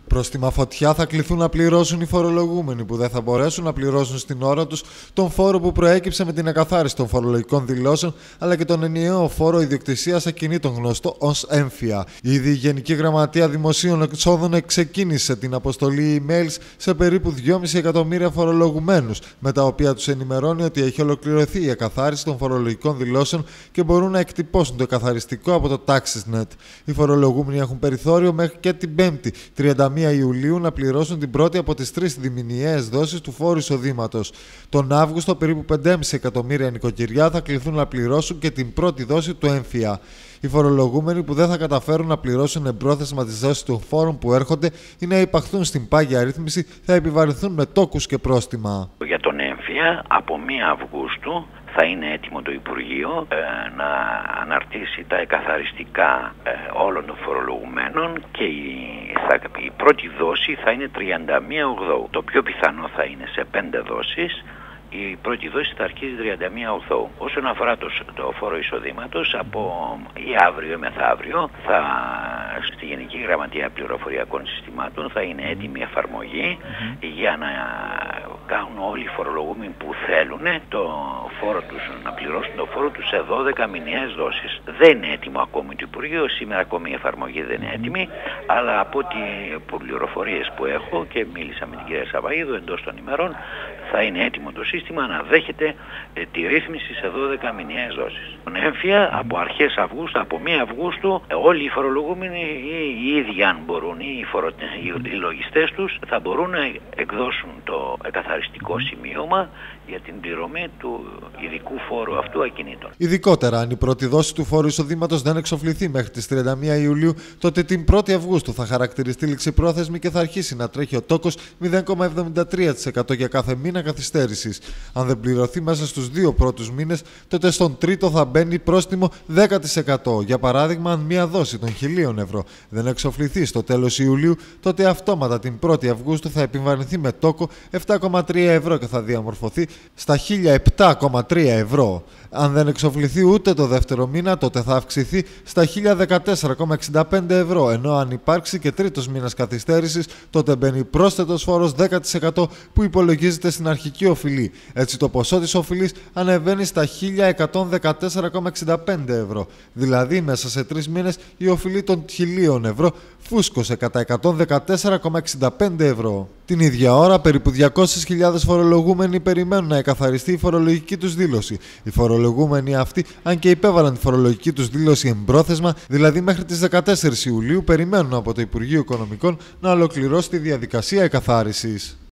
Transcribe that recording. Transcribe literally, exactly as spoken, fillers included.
Πρόστιμα φωτιά θα κληθούν να πληρώσουν οι φορολογούμενοι που δεν θα μπορέσουν να πληρώσουν στην ώρα τους τον φόρο που προέκυψε με την εκαθάριση των φορολογικών δηλώσεων, αλλά και τον ενιαίο φόρο ιδιοκτησίας ακινήτων, γνωστό ως έμφυα. Ήδη η Γενική Γραμματεία Δημοσίων Εξόδων ξεκίνησε την αποστολή emails σε περίπου δυόμισι εκατομμύρια φορολογουμένους, με τα οποία τους ενημερώνει ότι έχει ολοκληρωθεί η εκαθάριση των φορολογικών δηλώσεων και μπορούν να εκτυπώσουν το εκαθαριστικό από το TaxisNet. Οι φορολογούμενοι έχουν περιθώριο μέχρι και την Πέμπτη, τριάντα μία Ιουλίου, να πληρώσουν την πρώτη από τις τρεις διμηνιαίες δόσεις του φόρου εισοδήματος. Τον Αύγουστο, περίπου πέντε κόμμα πέντε εκατομμύρια νοικοκυριά θα κληθούν να πληρώσουν και την πρώτη δόση του έμφυα. Οι φορολογούμενοι που δεν θα καταφέρουν να πληρώσουν εμπρόθεσμα τις δόσεις των φόρων που έρχονται ή να υπαχθούν στην πάγια ρύθμιση θα επιβαρυνθούν με τόκους και πρόστιμα. Για τον έμφυα, από μία Αυγούστου θα είναι έτοιμο το Υπουργείο ε, να αναρτήσει τα εκαθαριστικά ε, όλων των φορολογουμένων και η, θα, η πρώτη δόση θα είναι τριάντα μία Οκτώβρη. Το πιο πιθανό θα είναι σε πέντε δόσεις. Η πρώτη δόση θα αρχίσει τριάντα μία Οκτώβρη. Όσον αφορά το, το φόρο εισοδήματος, από ή αύριο ή μεθαύριο θα στη Γενική Γραμματεία Πληροφοριακών Συστημάτων θα είναι έτοιμη εφαρμογή mm-hmm. για να κάνουν όλοι οι φορολογούμενοι που θέλουν το φόρο τους, να πληρώσουν το φόρο τους σε δώδεκα μηνιαίες δόσεις. Δεν είναι έτοιμο ακόμη το Υπουργείο, σήμερα ακόμη η εφαρμογή δεν είναι έτοιμη, αλλά από τις πληροφορίες που έχω και μίλησα με την κυρία Σαβαΐδου εντός των ημερών, θα είναι έτοιμο το σύστημα να δέχεται ε, τη ρύθμιση σε δώδεκα μηνιαίες δόσεις. Τον έμφυα από αρχές Αυγούστου, από μία Αυγούστου, ε, όλοι οι φορολογούμενοι ή οι ίδιοι αν μπορούν ή οι, φορο... οι λογιστές τους θα μπορούν να εκδώσουν το εκαθαριστικό σημείωμα για την πληρωμή του ειδικού φόρου αυτού ακινήτων. Ειδικότερα, αν η πρώτη δόση του φόρου εισοδήματος δεν εξοφληθεί μέχρι τις τριάντα μία Ιουλίου, τότε την πρώτη Αυγούστου θα χαρακτηριστεί ληξιπρόθεσμη και θα αρχίσει να τρέχει ο τόκος μηδέν κόμμα εβδομήντα τρία τοις εκατό για κάθε μήνα καθυστέρησης. Αν δεν πληρωθεί μέσα στους δύο πρώτους μήνες, τότε στον τρίτο θα μπαίνει πρόστιμο δέκα τοις εκατό. Για παράδειγμα, αν μία δόση των χιλίων ευρώ δεν εξοφληθεί στο τέλος Ιουλίου, τότε αυτόματα την πρώτη Αυγούστου θα επιβαρυνθεί με τόκο επτά κόμμα τρία ευρώ και θα διαμορφωθεί στα χίλια επτά κόμμα τρία ευρώ. Αν δεν εξοφληθεί ούτε το δεύτερο μήνα, τότε θα αυξηθεί στα χίλια δεκατέσσερα κόμμα εξήντα πέντε ευρώ, ενώ αν υπάρξει και τρίτος μήνας καθυστέρησης, τότε μπαίνει πρόσθετος φόρος δέκα τοις εκατό που υπολογίζεται στην αρχική οφειλή. Έτσι το ποσό της οφειλής ανεβαίνει στα χίλια εκατόν δεκατέσσερα κόμμα εξήντα πέντε ευρώ. Δηλαδή μέσα σε τρεις μήνες η οφειλή των χιλίων ευρώ φούσκωσε κατά εκατόν δεκατέσσερα κόμμα εξήντα πέντε ευρώ. Την ίδια ώρα, περίπου διακόσιες χιλιάδες φορολογούμενοι περιμένουν να εκαθαριστεί η φορολογική τους δήλωση. Οι φορολογούμενοι αυτοί, αν και υπέβαλαν τη φορολογική τους δήλωση εμπρόθεσμα, δηλαδή μέχρι τις δεκατέσσερις Ιουλίου, περιμένουν από το Υπουργείο Οικονομικών να ολοκληρώσει τη διαδικασία εκαθάρισης.